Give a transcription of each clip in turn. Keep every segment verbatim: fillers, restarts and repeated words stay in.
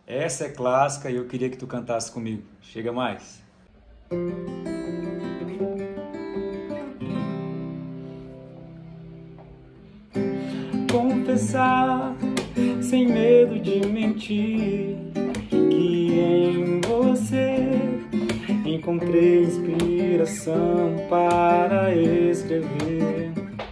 Essa é clássica e eu queria que tu cantasse comigo. Chega mais. Confessar, sem medo de mentir, que em você encontrei inspiração para escrever.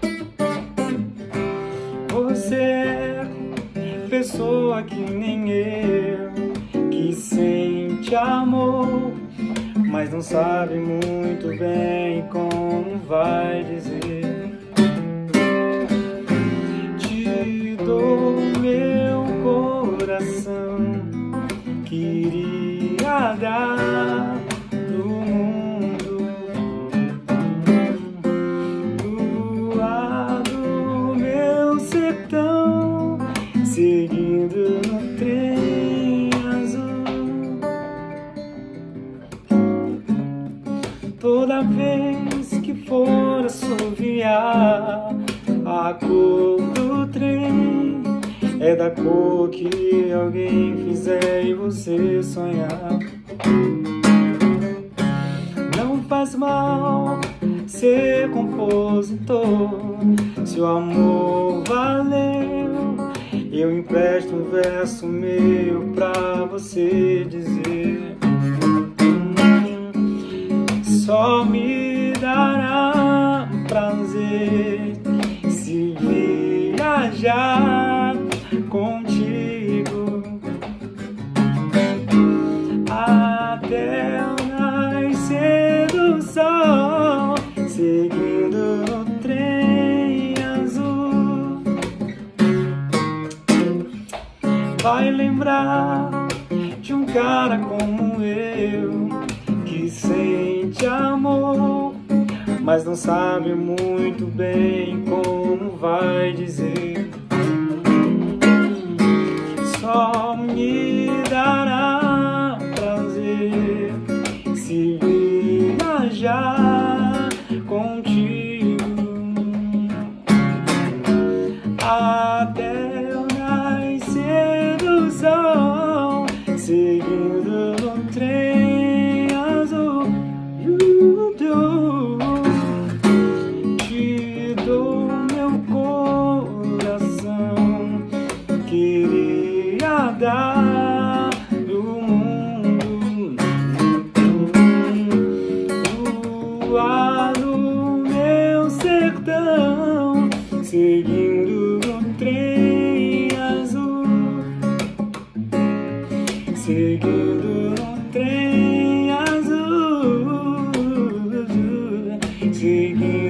Você é pessoa que nem eu, que sente amor, mas não sabe muito bem como vai dizer. Te dou meu coração, queria dar pro mundo, do lado meu sertão, seguindo no trem azul. Toda vez que for assoviar, a cor do trem é da cor que alguém fizer e você sonhar. Não faz mal ser compositor, se o amor valeu, eu empresto um verso meu pra você dizer. Só me dará prazer se viajar contigo até o nascer do sol, seguindo no trem azul. Vai lembrar de um cara como eu, que sente amor, mas não sabe muito bem como vai dizer. Só me dará prazer se viajar contigo até o nascer do sol, seguindo no trem azul. Te dou meu coração, queria dar do mundo, do lado meu sertão, seguindo no trem azul, seguindo no trem azul, seguindo